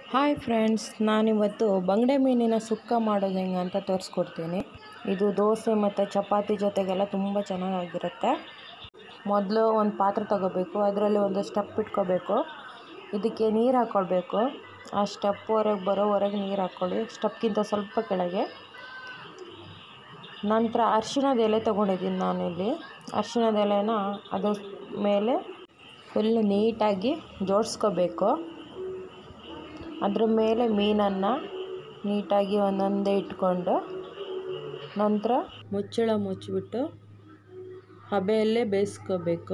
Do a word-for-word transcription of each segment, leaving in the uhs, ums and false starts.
Hi friends, ನಾನಿವತ್ತು ಬಂಗಡೆ ಮೀನಿನ ಸುಕ್ಕ ಮಾಡೋದು ಹೆಂಗೆ ಅಂತ ತೋರಿಸ್ಕೊಡ್ತೀನಿ. ಇದು ದೋಸೆ ಮತ್ತು ಚಪಾತಿ ಜೊತೆಗೆಲ್ಲ ತುಂಬ ಚೆನ್ನಾಗಿರುತ್ತೆ. ಮೊದಲು ಒಂದು ಪಾತ್ರೆ ತಗೋಬೇಕು, ಅದರಲ್ಲಿ ಒಂದು ಸ್ಟೆಪ್ ಇಟ್ಕೋಬೇಕು. ಇದಕ್ಕೆ ನೀರು ಹಾಕ್ಕೊಳ್ಬೇಕು. ಆ ಸ್ಟೆಪ್ ಹೊರಗೆ ಬರೋವರೆಗೆ ನೀರು ಹಾಕ್ಕೊಳ್ಳಿ, ಸ್ಟೆಪ್ಗಿಂತ ಸ್ವಲ್ಪ ಕೆಳಗೆ. ನಂತರ ಅರಿಶಿಣದ ಎಲೆ ತೊಗೊಂಡಿದ್ದೀನಿ ನಾನಿಲ್ಲಿ. ಅರಿಶಿಣದ ಎಲೆನ ಅದ್ರ ಮೇಲೆ ಫುಲ್ ನೀಟಾಗಿ ಜೋಡಿಸ್ಕೋಬೇಕು. ಅದ್ರ ಮೇಲೆ ಮೀನನ್ನು ನೀಟಾಗಿ ಒಂದೊಂದೇ ಇಟ್ಕೊಂಡು ನಂತರ ಮುಚ್ಚಳ ಮುಚ್ಚಿಬಿಟ್ಟು ಹಬೆಯಲ್ಲೇ ಬೇಯಿಸ್ಕೋಬೇಕು.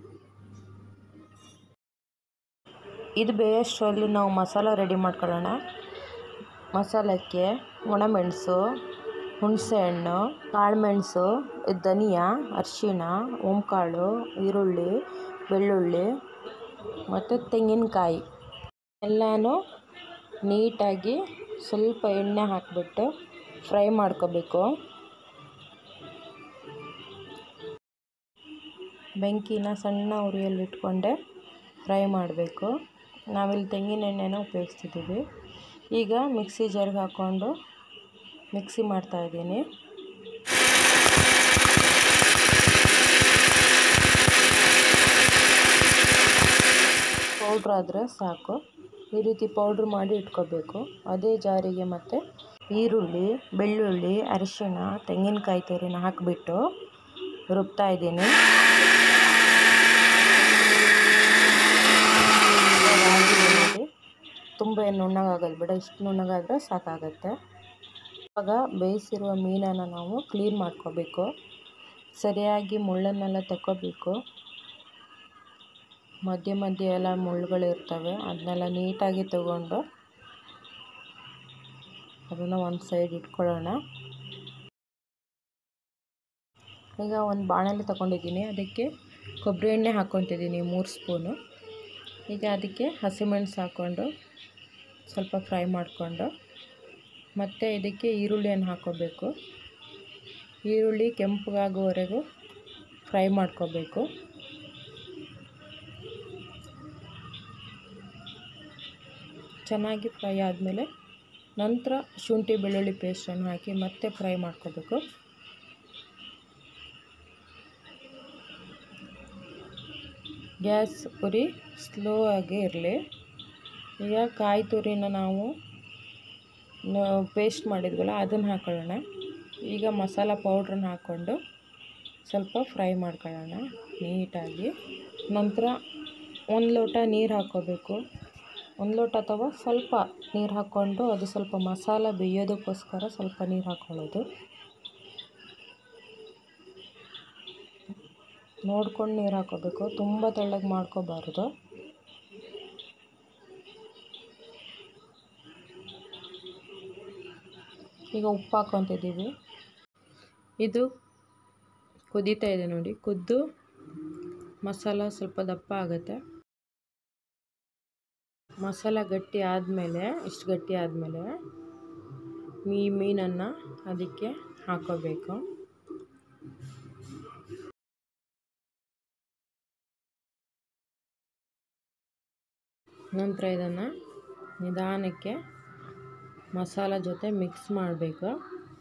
ಇದು ಬೇಯೋಷ್ಟರಲ್ಲಿ ನಾವು ಮಸಾಲ ರೆಡಿ ಮಾಡ್ಕೊಳ್ಳೋಣ. ಮಸಾಲಕ್ಕೆ ಒಣಮೆಣಸು, ಹುಣಸೆಹಣ್ಣು, ಕಾಳುಮೆಣಸು, ಧನಿಯಾ, ಅರಿಶಿಣ, ಓಂಕಾಳು, ಈರುಳ್ಳಿ, ಬೆಳ್ಳುಳ್ಳಿ ಮತ್ತು ತೆಂಗಿನಕಾಯಿ ಎಲ್ಲನೂ ನೀಟಾಗಿ ಸ್ವಲ್ಪ ಎಣ್ಣೆ ಹಾಕಿಬಿಟ್ಟು ಫ್ರೈ ಮಾಡ್ಕೋಬೇಕು. ಬೆಂಕಿನ ಸಣ್ಣ ಉರಿಯಲ್ಲಿ ಇಟ್ಕೊಂಡೆ ಫ್ರೈ ಮಾಡಬೇಕು. ನಾವಿಲ್ಲಿ ತೆಂಗಿನ ಎಣ್ಣೆನ ಉಪಯೋಗಿಸ್ತಿದ್ದೀವಿ. ಈಗ ಮಿಕ್ಸಿ ಜಾರ್ಗೆ ಹಾಕ್ಕೊಂಡು ಮಿಕ್ಸಿ ಮಾಡ್ತಾಯಿದ್ದೀನಿ. ಪೌಡ್ರ್ ಆದರೆ ಸಾಕು. ಈ ರೀತಿ ಪೌಡ್ರ್ ಮಾಡಿ ಇಟ್ಕೋಬೇಕು. ಅದೇ ಜಾರಿಗೆ ಮತ್ತು ಈರುಳ್ಳಿ, ಬೆಳ್ಳುಳ್ಳಿ, ಅರಿಶಿಣ, ತೆಂಗಿನಕಾಯಿ ತುರಿನ ಹಾಕಿಬಿಟ್ಟು ರುಬ್ತಾ ಇದ್ದೀನಿ. ತುಂಬ ಏನು ನುಣ್ಣಗಾಗೋದು ಬೇಡ, ಇಷ್ಟು ನುಣ್ಣಗಾದರೆ ಸಾಕಾಗತ್ತೆ. ಇವಾಗ ಬೇಯಿಸಿರುವ ಮೀನನ್ನು ನಾವು ಕ್ಲೀನ್ ಮಾಡ್ಕೋಬೇಕು. ಸರಿಯಾಗಿ ಮುಳ್ಳನ್ನೆಲ್ಲ ತಗೋಬೇಕು. ಮಧ್ಯೆ ಮಧ್ಯೆ ಎಲ್ಲ ಮುಳ್ಳುಗಳಿರ್ತವೆ, ಅದನ್ನೆಲ್ಲ ನೀಟಾಗಿ ತಗೊಂಡು ಅದನ್ನು ಒಂದು ಸೈಡ್ ಇಟ್ಕೊಳ್ಳೋಣ. ಈಗ ಒಂದು ಬಾಣಲೆ ತಗೊಂಡಿದ್ದೀನಿ, ಅದಕ್ಕೆ ಕೊಬ್ಬರಿ ಎಣ್ಣೆ ಹಾಕ್ಕೊತಿದ್ದೀನಿ ಮೂರು ಸ್ಪೂನು. ಈಗ ಅದಕ್ಕೆ ಹಸಿಮೆಣಸು ಹಾಕ್ಕೊಂಡು ಸ್ವಲ್ಪ ಫ್ರೈ ಮಾಡಿಕೊಂಡು ಮತ್ತು ಇದಕ್ಕೆ ಈರುಳ್ಳಿಯನ್ನು ಹಾಕ್ಕೋಬೇಕು. ಈರುಳ್ಳಿ ಕೆಂಪಗಾಗುವವರೆಗೂ ಫ್ರೈ ಮಾಡ್ಕೋಬೇಕು. ಚೆನ್ನಾಗಿ ಫ್ರೈ ಆದಮೇಲೆ ನಂತರ ಶುಂಠಿ ಬೆಳ್ಳುಳ್ಳಿ ಪೇಸ್ಟನ್ನು ಹಾಕಿ ಮತ್ತೆ ಫ್ರೈ ಮಾಡ್ಕೋಬೇಕು. ಗ್ಯಾಸ್ ಉರಿ ಸ್ಲೋ ಆಗಿ ಇರಲಿ. ಈಗ ಕಾಯಿ ತುರಿನ ನಾವು ಪೇಸ್ಟ್ ಮಾಡಿದ್ವಲ್ಲ ಅದನ್ನು ಹಾಕೊಳ್ಳೋಣ. ಈಗ ಮಸಾಲ ಪೌಡ್ರನ್ನ ಹಾಕ್ಕೊಂಡು ಸ್ವಲ್ಪ ಫ್ರೈ ಮಾಡ್ಕೊಳ್ಳೋಣ ನೀಟಾಗಿ. ನಂತರ ಒಂದು ಲೋಟ ನೀರು ಹಾಕ್ಕೋಬೇಕು. ಒಂದು ಲೋಟ ಅಥವಾ ಸ್ವಲ್ಪ ನೀರು ಹಾಕ್ಕೊಂಡು ಅದು ಸ್ವಲ್ಪ ಮಸಾಲ ಬೇಯೋದಕ್ಕೋಸ್ಕರ ಸ್ವಲ್ಪ ನೀರು ಹಾಕ್ಕೊಳ್ಳೋದು. ನೋಡ್ಕೊಂಡು ನೀರು ಹಾಕ್ಕೋಬೇಕು, ತುಂಬ ತೆಳ್ಳಗೆ ಮಾಡ್ಕೋಬಾರ್ದು. ಈಗ ಉಪ್ಪು ಹಾಕ್ಕೊತಿದ್ದೀವಿ. ಇದು ಕುದೀತಾ ಇದೆ ನೋಡಿ. ಕುದ್ದು ಮಸಾಲ ಸ್ವಲ್ಪ ದಪ್ಪ ಆಗುತ್ತೆ. ಮಸಾಲ ಗಟ್ಟಿ ಆದಮೇಲೆ, ಇಷ್ಟು ಗಟ್ಟಿ ಆದಮೇಲೆ ಈ ಮೀನನ್ನು ಅದಕ್ಕೆ ಹಾಕ್ಕೋಬೇಕು. ನಂತರ ಇದನ್ನು ನಿಧಾನಕ್ಕೆ ಮಸಾಲ ಜೊತೆ ಮಿಕ್ಸ್ ಮಾಡಬೇಕು.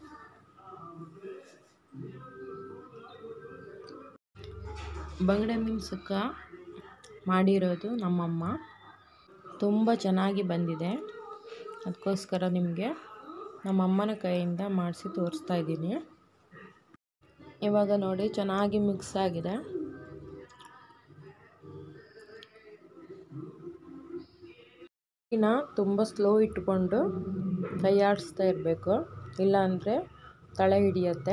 ಬಂಗಡೆ ಮೀನು ಸುಕ್ಕ ಮಾಡಿರೋದು ನಮ್ಮಮ್ಮ. ತುಂಬ ಚೆನ್ನಾಗಿ ಬಂದಿದೆ. ಅದಕ್ಕೋಸ್ಕರ ನಿಮಗೆ ನಮ್ಮಮ್ಮನ ಕೈಯಿಂದ ಮಾಡಿಸಿ ತೋರಿಸ್ತಾ ಇದ್ದೀನಿ. ಇವಾಗ ನೋಡಿ ಚೆನ್ನಾಗಿ ಮಿಕ್ಸ್ ಆಗಿದೆ. ತುಂಬ ಸ್ಲೋ ಇಟ್ಕೊಂಡು ಕೈ ಆಡಿಸ್ತಾ ಇರಬೇಕು, ಇಲ್ಲಾಂದರೆ ತಳ ಹಿಡಿಯುತ್ತೆ.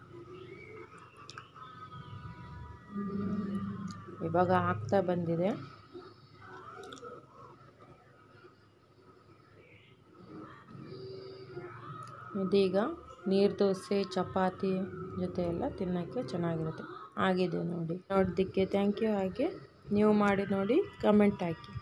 ಇವಾಗ ಆಗ್ತಾ ಬಂದಿದೆ. ಇದೀಗ ನೀರು ದೋಸೆ ಚಪಾತಿ ಜೊತೆ ಎಲ್ಲ ತಿನ್ನೋಕ್ಕೆ ಚೆನ್ನಾಗಿರುತ್ತೆ. ಆಗಿದೆ ನೋಡಿ. ನೋಡೋದಕ್ಕೆ ಥ್ಯಾಂಕ್ ಯು. ಹಾಗೆ ನೀವು ಮಾಡಿ ನೋಡಿ, ಕಮೆಂಟ್ ಹಾಕಿ.